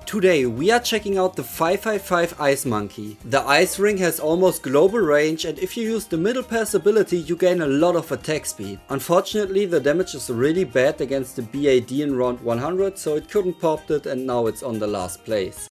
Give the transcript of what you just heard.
Today we are checking out the 555 Ice Monkey. The Ice Ring has almost global range, and if you use the middle pass ability you gain a lot of attack speed. Unfortunately the damage is really bad against the BAD in round 100, so it couldn't pop it and now it's on the last place.